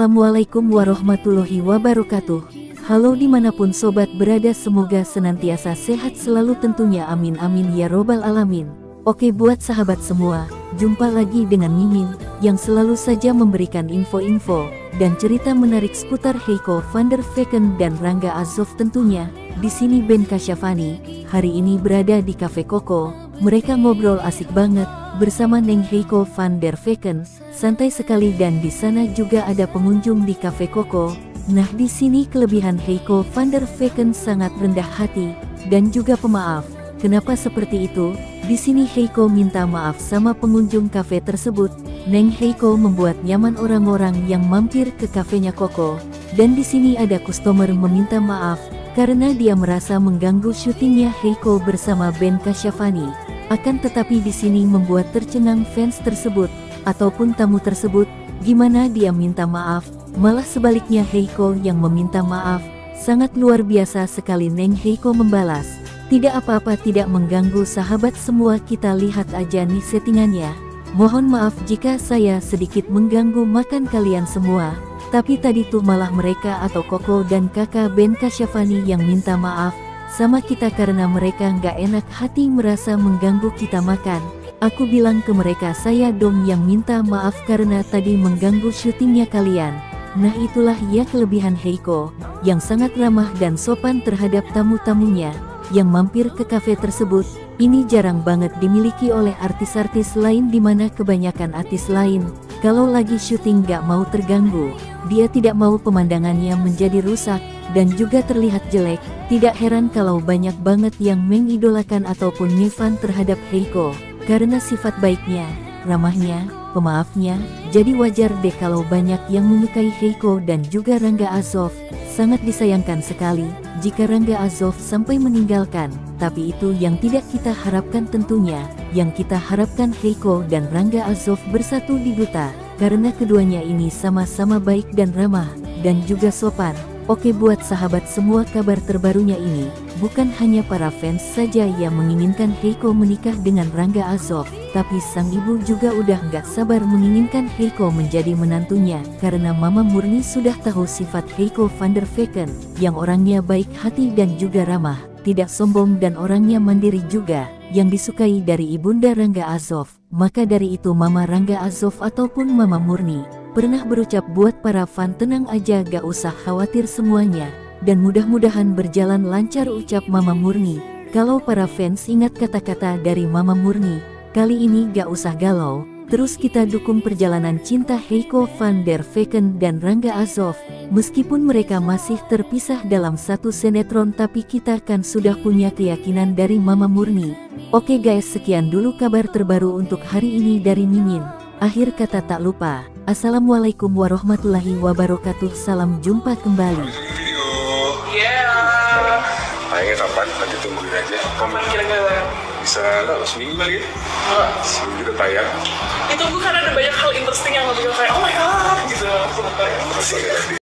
Assalamualaikum warahmatullahi wabarakatuh. Halo dimanapun sobat berada, semoga senantiasa sehat selalu tentunya, amin amin ya robbal alamin. Oke buat sahabat semua, jumpa lagi dengan Mimin yang selalu saja memberikan info-info dan cerita menarik seputar Heiko van der Vecken dan Rangga Azov tentunya. Di sini Ben Kasyafani hari ini berada di Cafe Koko. Mereka ngobrol asik banget bersama Neng Heiko van der Vecken, santai sekali, dan di sana juga ada pengunjung di Cafe Koko. Nah, di sini kelebihan Heiko van der Vecken sangat rendah hati dan juga pemaaf. Kenapa seperti itu? Di sini Heiko minta maaf sama pengunjung kafe tersebut. Neng Heiko membuat nyaman orang-orang yang mampir ke kafenya Koko. Dan di sini ada customer meminta maaf karena dia merasa mengganggu syutingnya Heiko bersama Ben Kasyafani. Akan tetapi di sini membuat tercengang fans tersebut ataupun tamu tersebut. Gimana dia minta maaf, malah sebaliknya Heiko yang meminta maaf. Sangat luar biasa sekali. Neng Heiko membalas, "Tidak apa-apa, tidak mengganggu sahabat semua, kita lihat aja nih settingannya. Mohon maaf jika saya sedikit mengganggu makan kalian semua. Tapi tadi tuh malah mereka atau Koko dan kakak Ben Kasyafani yang minta maaf sama kita karena mereka nggak enak hati merasa mengganggu kita makan. Aku bilang ke mereka saya dong yang minta maaf karena tadi mengganggu syutingnya kalian." Nah, itulah ya kelebihan Heiko yang sangat ramah dan sopan terhadap tamu-tamunya yang mampir ke kafe tersebut. Ini jarang banget dimiliki oleh artis-artis lain, dimana kebanyakan artis lain kalau lagi syuting gak mau terganggu. Dia tidak mau pemandangannya menjadi rusak dan juga terlihat jelek. Tidak heran kalau banyak banget yang mengidolakan ataupun ngefan terhadap Heiko karena sifat baiknya, ramahnya, pemaafnya. Jadi wajar deh kalau banyak yang menyukai Heiko dan juga Rangga Azov. Sangat disayangkan sekali jika Rangga Azov sampai meninggalkan. Tapi itu yang tidak kita harapkan tentunya. Yang kita harapkan Heiko dan Rangga Azov bersatu di duta, karena keduanya ini sama-sama baik dan ramah dan juga sopan. Oke buat sahabat semua, kabar terbarunya ini bukan hanya para fans saja yang menginginkan Heiko menikah dengan Rangga Azov, tapi sang ibu juga udah gak sabar menginginkan Heiko menjadi menantunya, karena Mama Murni sudah tahu sifat Heiko van der Vecken yang orangnya baik hati dan juga ramah, tidak sombong dan orangnya mandiri juga, yang disukai dari ibunda Rangga Azov. Maka dari itu Mama Rangga Azov ataupun Mama Murni pernah berucap buat para fan, tenang aja, gak usah khawatir semuanya, dan mudah-mudahan berjalan lancar, ucap Mama Murni. Kalau para fans ingat kata-kata dari Mama Murni, kali ini gak usah galau, terus kita dukung perjalanan cinta Heiko van der Vecken dan Rangga Azov. Meskipun mereka masih terpisah dalam satu sinetron, tapi kita kan sudah punya keyakinan dari Mama Murni. Oke guys, sekian dulu kabar terbaru untuk hari ini dari Mimin. Akhir kata tak lupa, Assalamualaikum warahmatullahi wabarakatuh. Salam jumpa kembali. Kayaknya kapan? Nanti tungguin aja. Kapan kira-kira? Bisa seminggu lagi? Seminggu kita tayang. Itu bukan ada banyak hal interesting yang lebih kayak oh my god gitu.